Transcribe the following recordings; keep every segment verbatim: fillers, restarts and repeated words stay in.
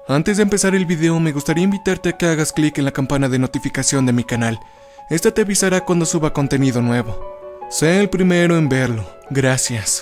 Antes de empezar el video, me gustaría invitarte a que hagas clic en la campana de notificación de mi canal. Esta te avisará cuando suba contenido nuevo. Sé el primero en verlo. Gracias.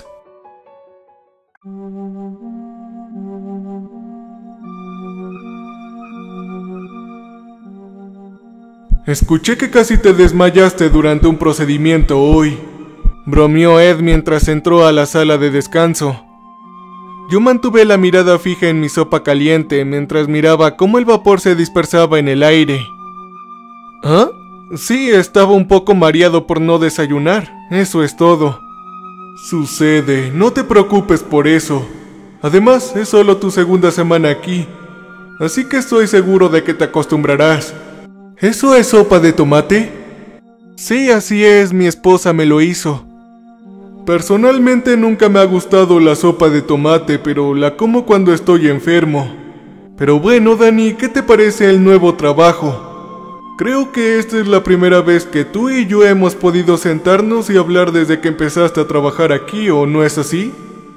Escuché que casi te desmayaste durante un procedimiento hoy, bromeó Ed mientras entró a la sala de descanso. Yo mantuve la mirada fija en mi sopa caliente mientras miraba cómo el vapor se dispersaba en el aire. ¿Ah? Sí, estaba un poco mareado por no desayunar, eso es todo. Sucede, no te preocupes por eso. Además, es solo tu segunda semana aquí, así que estoy seguro de que te acostumbrarás. ¿Eso es sopa de tomate? Sí, así es, mi esposa me lo hizo. Personalmente nunca me ha gustado la sopa de tomate, pero la como cuando estoy enfermo. Pero bueno, Dani, ¿qué te parece el nuevo trabajo? Creo que esta es la primera vez que tú y yo hemos podido sentarnos y hablar desde que empezaste a trabajar aquí, ¿o no es así?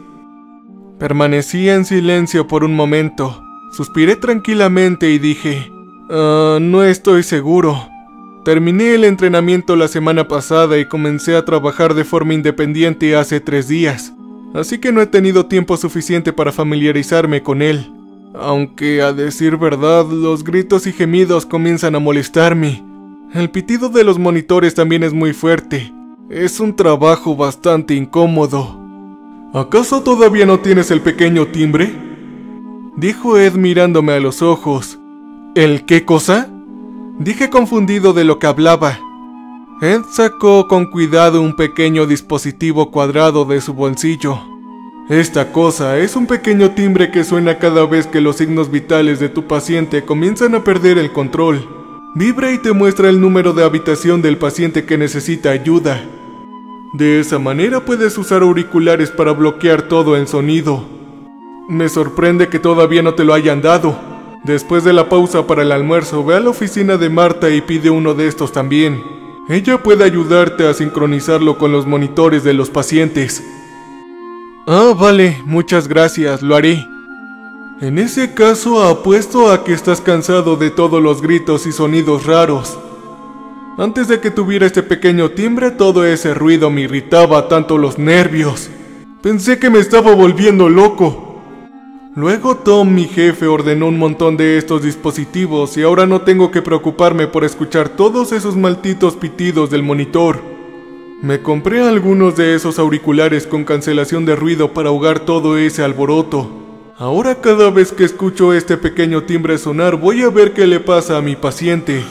Permanecí en silencio por un momento. Suspiré tranquilamente y dije... Uh, no estoy seguro. Terminé el entrenamiento la semana pasada y comencé a trabajar de forma independiente hace tres días, así que no he tenido tiempo suficiente para familiarizarme con él. Aunque, a decir verdad, los gritos y gemidos comienzan a molestarme. El pitido de los monitores también es muy fuerte. Es un trabajo bastante incómodo. ¿Acaso todavía no tienes el pequeño timbre?, dijo Ed mirándome a los ojos. ¿El qué cosa?, dije confundido de lo que hablaba. Ed sacó con cuidado un pequeño dispositivo cuadrado de su bolsillo. Esta cosa es un pequeño timbre que suena cada vez que los signos vitales de tu paciente comienzan a perder el control. Vibra y te muestra el número de habitación del paciente que necesita ayuda. De esa manera puedes usar auriculares para bloquear todo el sonido. Me sorprende que todavía no te lo hayan dado. Después de la pausa para el almuerzo, ve a la oficina de Marta y pide uno de estos también. Ella puede ayudarte a sincronizarlo con los monitores de los pacientes. Ah, vale, muchas gracias, lo haré. En ese caso, apuesto a que estás cansado de todos los gritos y sonidos raros. Antes de que tuviera este pequeño timbre, todo ese ruido me irritaba tanto los nervios. Pensé que me estaba volviendo loco. Luego Tom, mi jefe, ordenó un montón de estos dispositivos y ahora no tengo que preocuparme por escuchar todos esos malditos pitidos del monitor. Me compré algunos de esos auriculares con cancelación de ruido para ahogar todo ese alboroto. Ahora cada vez que escucho este pequeño timbre sonar voy a ver qué le pasa a mi paciente.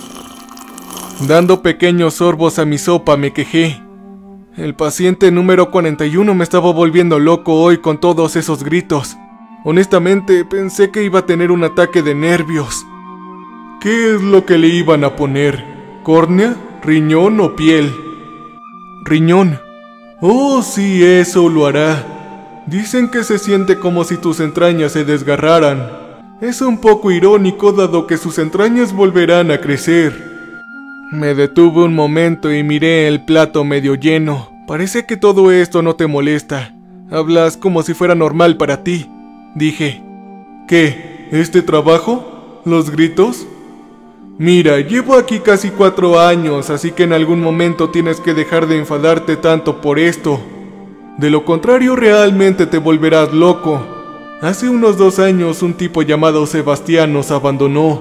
Dando pequeños sorbos a mi sopa me quejé. El paciente número cuarenta y uno me estaba volviendo loco hoy con todos esos gritos. Honestamente, pensé que iba a tener un ataque de nervios. ¿Qué es lo que le iban a poner? ¿Córnea, riñón o piel? Riñón. Oh, sí, eso lo hará. Dicen que se siente como si tus entrañas se desgarraran. Es un poco irónico dado que sus entrañas volverán a crecer. Me detuve un momento y miré el plato medio lleno. Parece que todo esto no te molesta. Hablas como si fuera normal para ti. Dije, ¿qué? ¿Este trabajo? ¿Los gritos? Mira, llevo aquí casi cuatro años, así que en algún momento tienes que dejar de enfadarte tanto por esto. De lo contrario, realmente te volverás loco. Hace unos dos años un tipo llamado Sebastián nos abandonó.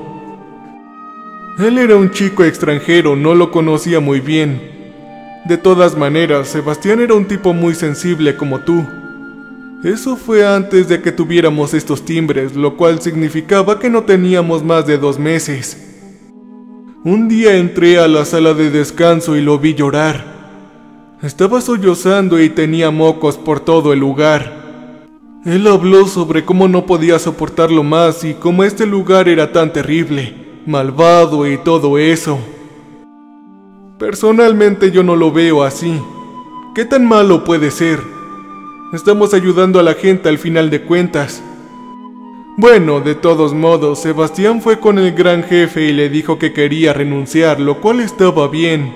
Él era un chico extranjero, no lo conocía muy bien. De todas maneras, Sebastián era un tipo muy sensible como tú. Eso fue antes de que tuviéramos estos timbres, lo cual significaba que no teníamos más de dos meses. Un día entré a la sala de descanso y lo vi llorar. Estaba sollozando y tenía mocos por todo el lugar. Él habló sobre cómo no podía soportarlo más y cómo este lugar era tan terrible, malvado y todo eso. Personalmente yo no lo veo así. ¿Qué tan malo puede ser? Estamos ayudando a la gente al final de cuentas. Bueno, de todos modos, Sebastián fue con el gran jefe y le dijo que quería renunciar, lo cual estaba bien.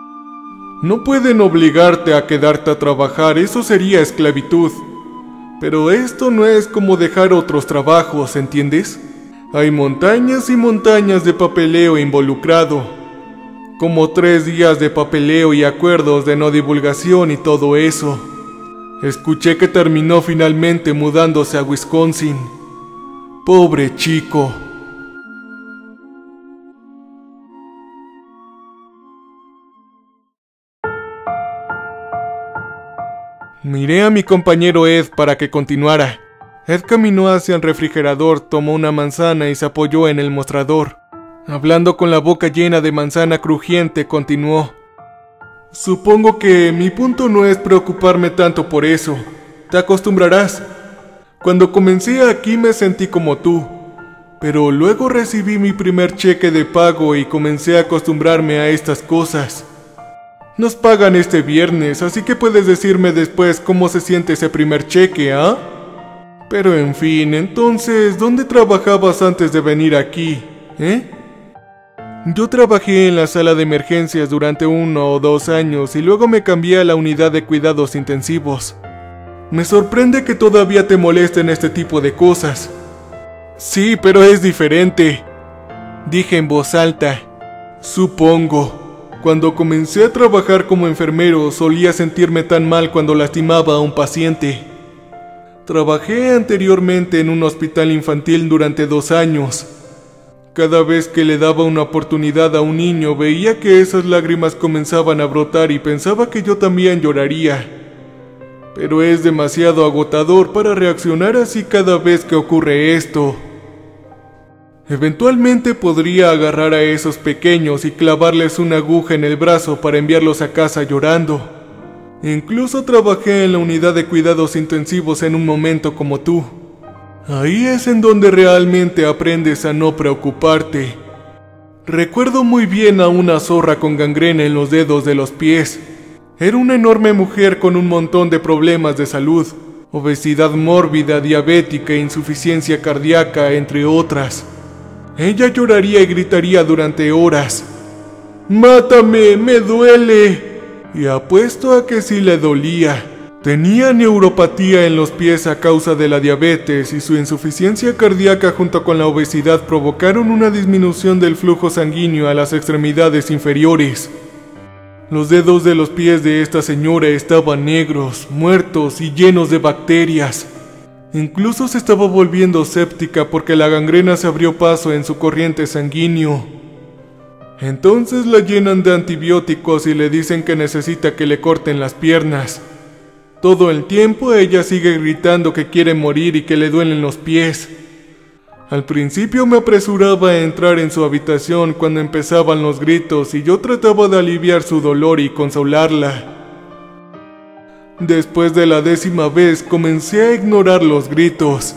No pueden obligarte a quedarte a trabajar, eso sería esclavitud. Pero esto no es como dejar otros trabajos, ¿entiendes? Hay montañas y montañas de papeleo involucrado, como tres días de papeleo y acuerdos de no divulgación y todo eso. Escuché que terminó finalmente mudándose a Wisconsin. Pobre chico. Miré a mi compañero Ed para que continuara. Ed caminó hacia el refrigerador, tomó una manzana y se apoyó en el mostrador. Hablando con la boca llena de manzana crujiente, continuó. Supongo que mi punto no es preocuparme tanto por eso. Te acostumbrarás. Cuando comencé aquí me sentí como tú, pero luego recibí mi primer cheque de pago y comencé a acostumbrarme a estas cosas. Nos pagan este viernes, así que puedes decirme después cómo se siente ese primer cheque, ¿ah? Pero en fin, entonces, ¿dónde trabajabas antes de venir aquí, eh? Yo trabajé en la sala de emergencias durante uno o dos años y luego me cambié a la unidad de cuidados intensivos. Me sorprende que todavía te molesten este tipo de cosas. Sí, pero es diferente, dije en voz alta. Supongo. Cuando comencé a trabajar como enfermero, solía sentirme tan mal cuando lastimaba a un paciente. Trabajé anteriormente en un hospital infantil durante dos años. Cada vez que le daba una oportunidad a un niño, veía que esas lágrimas comenzaban a brotar y pensaba que yo también lloraría. Pero es demasiado agotador para reaccionar así cada vez que ocurre esto. Eventualmente podría agarrar a esos pequeños y clavarles una aguja en el brazo para enviarlos a casa llorando. Incluso trabajé en la unidad de cuidados intensivos en un momento como tú. Ahí es en donde realmente aprendes a no preocuparte. Recuerdo muy bien a una zorra con gangrena en los dedos de los pies. Era una enorme mujer con un montón de problemas de salud, obesidad mórbida, diabética e insuficiencia cardíaca, entre otras. Ella lloraría y gritaría durante horas. ¡Mátame! ¡Me duele! Y apuesto a que sí le dolía. Tenía neuropatía en los pies a causa de la diabetes y su insuficiencia cardíaca junto con la obesidad provocaron una disminución del flujo sanguíneo a las extremidades inferiores. Los dedos de los pies de esta señora estaban negros, muertos y llenos de bacterias. Incluso se estaba volviendo séptica porque la gangrena se abrió paso en su corriente sanguíneo. Entonces la llenan de antibióticos y le dicen que necesita que le corten las piernas. Todo el tiempo ella sigue gritando que quiere morir y que le duelen los pies. Al principio me apresuraba a entrar en su habitación cuando empezaban los gritos y yo trataba de aliviar su dolor y consolarla. Después de la décima vez comencé a ignorar los gritos,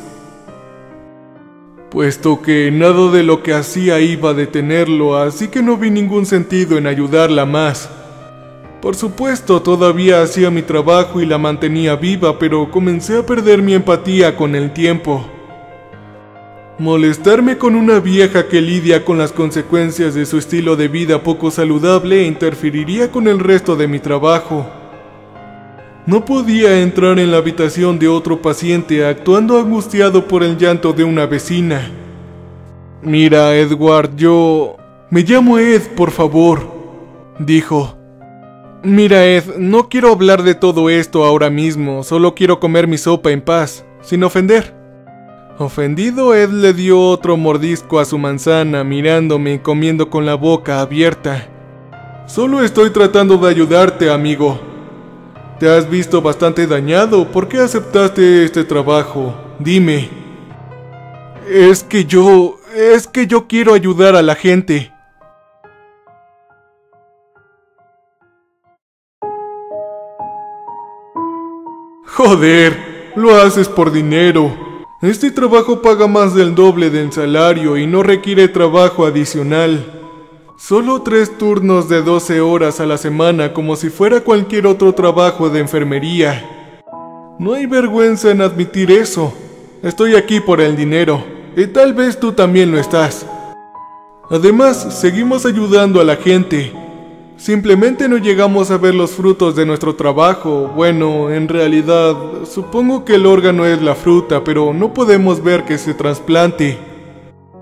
puesto que nada de lo que hacía iba a detenerlo, así que no vi ningún sentido en ayudarla más. Por supuesto, todavía hacía mi trabajo y la mantenía viva, pero comencé a perder mi empatía con el tiempo. Molestarme con una vieja que lidia con las consecuencias de su estilo de vida poco saludable interferiría con el resto de mi trabajo. No podía entrar en la habitación de otro paciente actuando angustiado por el llanto de una vecina. Mira, Edward, yo... Me llamo Ed, por favor, dijo. Mira, Ed, no quiero hablar de todo esto ahora mismo, solo quiero comer mi sopa en paz, sin ofender. Ofendido, Ed le dio otro mordisco a su manzana, mirándome y comiendo con la boca abierta. Solo estoy tratando de ayudarte, amigo. Te has visto bastante dañado. ¿Por qué aceptaste este trabajo? Dime. Es que yo... es que yo quiero ayudar a la gente. Joder, lo haces por dinero. Este trabajo paga más del doble del salario y no requiere trabajo adicional. Solo tres turnos de doce horas a la semana como si fuera cualquier otro trabajo de enfermería. No hay vergüenza en admitir eso. Estoy aquí por el dinero, y tal vez tú también lo estás. Además, seguimos ayudando a la gente. Simplemente no llegamos a ver los frutos de nuestro trabajo. Bueno, en realidad, supongo que el órgano es la fruta, pero no podemos ver que se trasplante.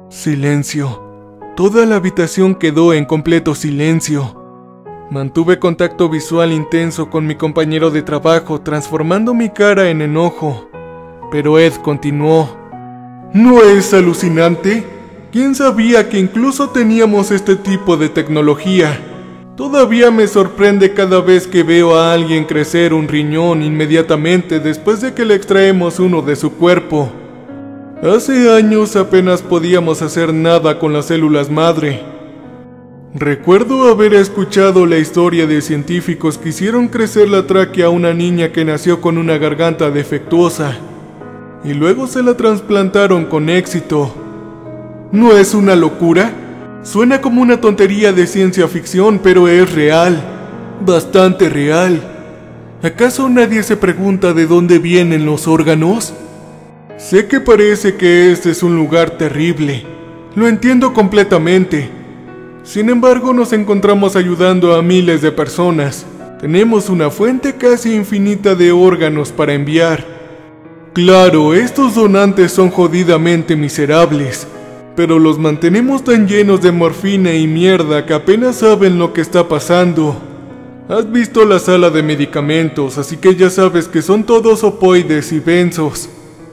Silencio. Toda la habitación quedó en completo silencio. Mantuve contacto visual intenso con mi compañero de trabajo, transformando mi cara en enojo. Pero Ed continuó. ¿No es alucinante? ¿Quién sabía que incluso teníamos este tipo de tecnología? Todavía me sorprende cada vez que veo a alguien crecer un riñón inmediatamente después de que le extraemos uno de su cuerpo. Hace años apenas podíamos hacer nada con las células madre. Recuerdo haber escuchado la historia de científicos que hicieron crecer la tráquea a una niña que nació con una garganta defectuosa, y luego se la trasplantaron con éxito. ¿No es una locura? Suena como una tontería de ciencia ficción, pero es real, bastante real. ¿Acaso nadie se pregunta de dónde vienen los órganos? Sé que parece que este es un lugar terrible, lo entiendo completamente. Sin embargo, nos encontramos ayudando a miles de personas. Tenemos una fuente casi infinita de órganos para enviar. Claro, estos donantes son jodidamente miserables, pero los mantenemos tan llenos de morfina y mierda que apenas saben lo que está pasando. Has visto la sala de medicamentos, así que ya sabes que son todos opoides y benzos.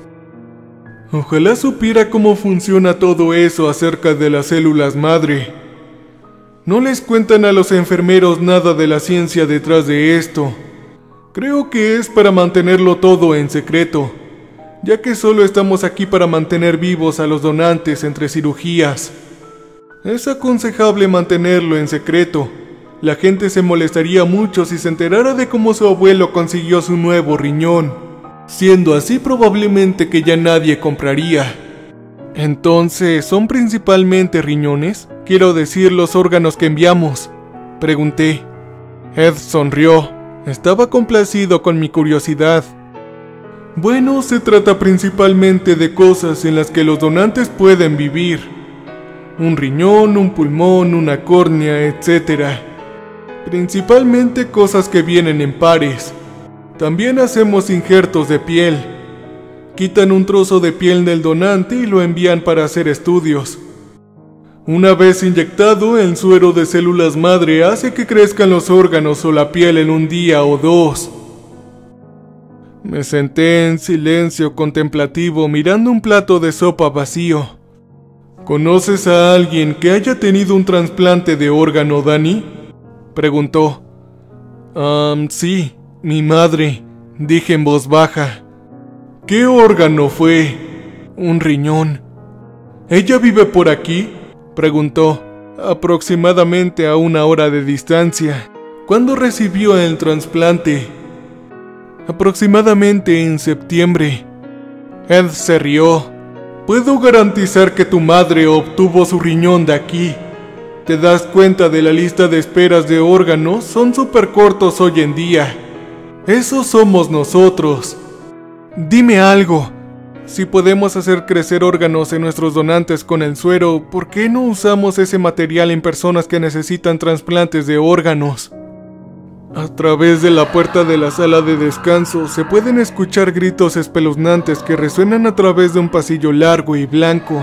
Ojalá supiera cómo funciona todo eso acerca de las células madre. No les cuentan a los enfermeros nada de la ciencia detrás de esto. Creo que es para mantenerlo todo en secreto, ya que solo estamos aquí para mantener vivos a los donantes entre cirugías. Es aconsejable mantenerlo en secreto. La gente se molestaría mucho si se enterara de cómo su abuelo consiguió su nuevo riñón. Siendo así, probablemente que ya nadie compraría. Entonces, ¿son principalmente riñones? Quiero decir, los órganos que enviamos. Pregunté. Ed sonrió. Estaba complacido con mi curiosidad. Bueno, se trata principalmente de cosas en las que los donantes pueden vivir. Un riñón, un pulmón, una córnea, etcétera. Principalmente cosas que vienen en pares. También hacemos injertos de piel. Quitan un trozo de piel del donante y lo envían para hacer estudios. Una vez inyectado, el suero de células madre hace que crezcan los órganos o la piel en un día o dos. Me senté en silencio contemplativo mirando un plato de sopa vacío. ¿Conoces a alguien que haya tenido un trasplante de órgano, Dani? Preguntó. Um, sí, mi madre, dije en voz baja. ¿Qué órgano fue? Un riñón. ¿Ella vive por aquí? Preguntó, aproximadamente a una hora de distancia. ¿Cuándo recibió el trasplante? Aproximadamente en septiembre. Ed se rió. Puedo garantizar que tu madre obtuvo su riñón de aquí. ¿Te das cuenta de la lista de esperas de órganos? Son súper cortos hoy en día. Esos somos nosotros. Dime algo. Si podemos hacer crecer órganos en nuestros donantes con el suero, ¿por qué no usamos ese material en personas que necesitan trasplantes de órganos? A través de la puerta de la sala de descanso se pueden escuchar gritos espeluznantes que resuenan a través de un pasillo largo y blanco.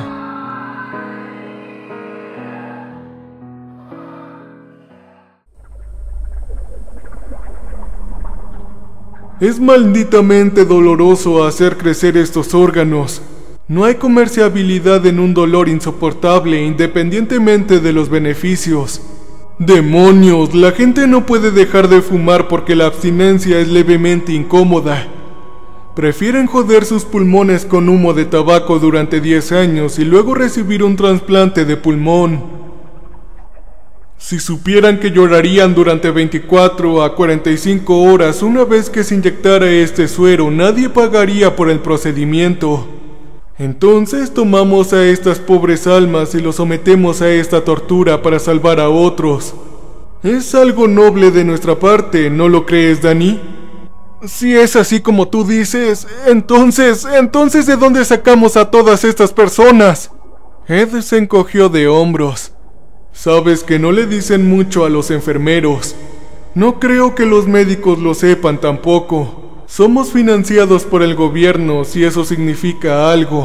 Es malditamente doloroso hacer crecer estos órganos. No hay comerciabilidad en un dolor insoportable independientemente de los beneficios. ¡Demonios! La gente no puede dejar de fumar porque la abstinencia es levemente incómoda. Prefieren joder sus pulmones con humo de tabaco durante diez años y luego recibir un trasplante de pulmón. Si supieran que llorarían durante veinticuatro a cuarenta y cinco horas una vez que se inyectara este suero, nadie pagaría por el procedimiento. Entonces tomamos a estas pobres almas y los sometemos a esta tortura para salvar a otros. Es algo noble de nuestra parte, ¿no lo crees, Dani? Si es así como tú dices, entonces, entonces ¿de dónde sacamos a todas estas personas? Ed se encogió de hombros. Sabes que no le dicen mucho a los enfermeros. No creo que los médicos lo sepan tampoco. Somos financiados por el gobierno, si eso significa algo.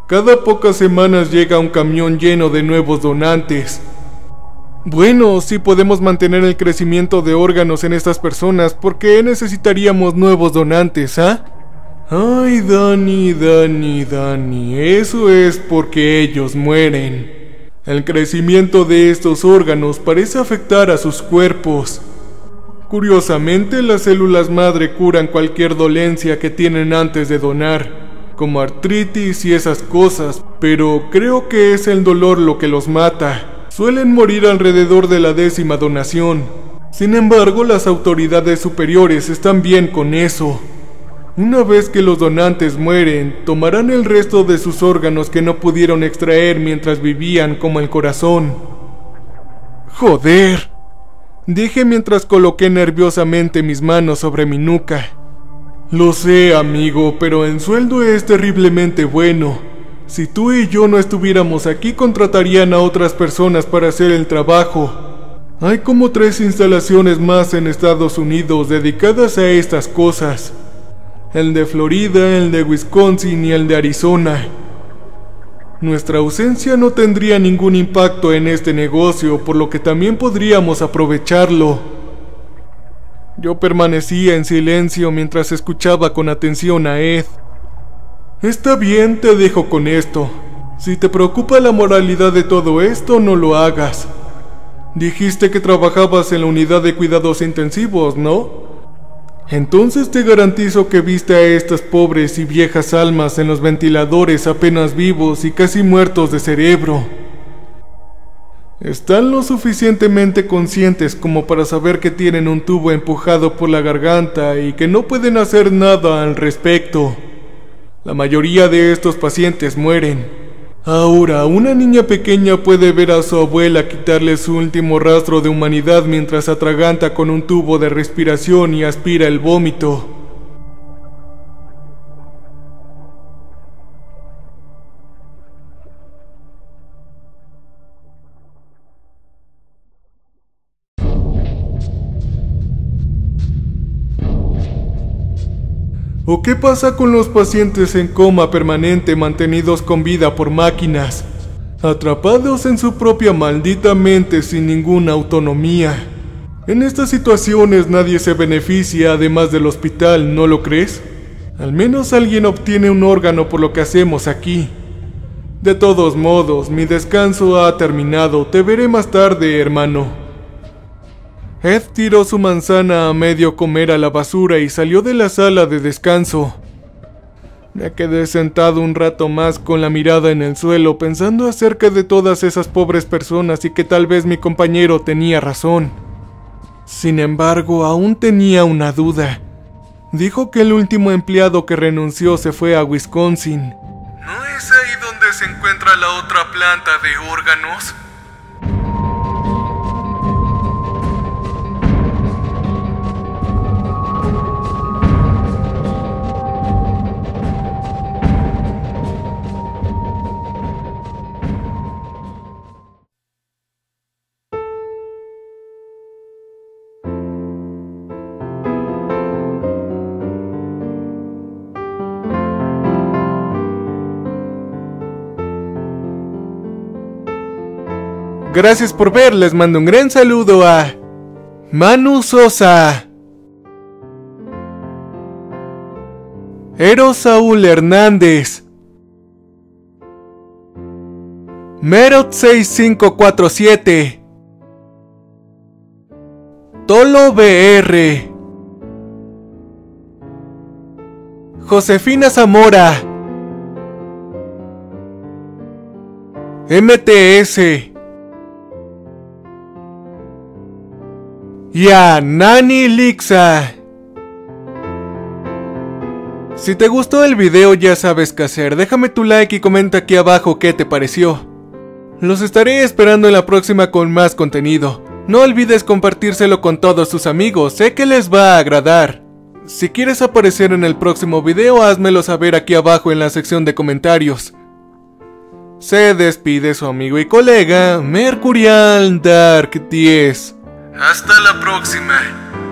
Cada pocas semanas llega un camión lleno de nuevos donantes. Bueno, si podemos mantener el crecimiento de órganos en estas personas, ¿por qué necesitaríamos nuevos donantes, ah? Ay, Dani, Dani, Dani, eso es porque ellos mueren. El crecimiento de estos órganos parece afectar a sus cuerpos. Curiosamente, las células madre curan cualquier dolencia que tienen antes de donar, como artritis y esas cosas, pero creo que es el dolor lo que los mata. Suelen morir alrededor de la décima donación. Sin embargo, las autoridades superiores están bien con eso. Una vez que los donantes mueren, tomarán el resto de sus órganos que no pudieron extraer mientras vivían, como el corazón. ¡Joder!, dije mientras coloqué nerviosamente mis manos sobre mi nuca. Lo sé, amigo, pero el sueldo es terriblemente bueno. Si tú y yo no estuviéramos aquí, contratarían a otras personas para hacer el trabajo. Hay como tres instalaciones más en Estados Unidos dedicadas a estas cosas. El de Florida, el de Wisconsin y el de Arizona. Nuestra ausencia no tendría ningún impacto en este negocio, por lo que también podríamos aprovecharlo. Yo permanecía en silencio mientras escuchaba con atención a Ed. Está bien, te dejo con esto. Si te preocupa la moralidad de todo esto, no lo hagas. Dijiste que trabajabas en la unidad de cuidados intensivos, ¿no? Entonces te garantizo que viste a estas pobres y viejas almas en los ventiladores apenas vivos y casi muertos de cerebro. Están lo suficientemente conscientes como para saber que tienen un tubo empujado por la garganta y que no pueden hacer nada al respecto. La mayoría de estos pacientes mueren. Ahora, una niña pequeña puede ver a su abuela quitarle su último rastro de humanidad mientras atraganta con un tubo de respiración y aspira el vómito. ¿O qué pasa con los pacientes en coma permanente mantenidos con vida por máquinas? Atrapados en su propia maldita mente sin ninguna autonomía. En estas situaciones nadie se beneficia además del hospital, ¿no lo crees? Al menos alguien obtiene un órgano por lo que hacemos aquí. De todos modos, mi descanso ha terminado. Te veré más tarde, hermano. Ed tiró su manzana a medio comer a la basura y salió de la sala de descanso. Me quedé sentado un rato más con la mirada en el suelo, pensando acerca de todas esas pobres personas y que tal vez mi compañero tenía razón. Sin embargo, aún tenía una duda. Dijo que el último empleado que renunció se fue a Wisconsin. ¿No es ahí donde se encuentra la otra planta de órganos? Gracias por ver, les mando un gran saludo a Manu Sosa, Eros Saúl Hernández, Merot seis cinco cuatro siete, Tolo B R, Josefina Zamora, M T S y a Nani Lixa. Si te gustó el video ya sabes qué hacer, déjame tu like y comenta aquí abajo qué te pareció. Los estaré esperando en la próxima con más contenido. No olvides compartírselo con todos tus amigos, sé que les va a agradar. Si quieres aparecer en el próximo video, házmelo saber aquí abajo en la sección de comentarios. Se despide su amigo y colega Mercurial Dark diez. Hasta la próxima.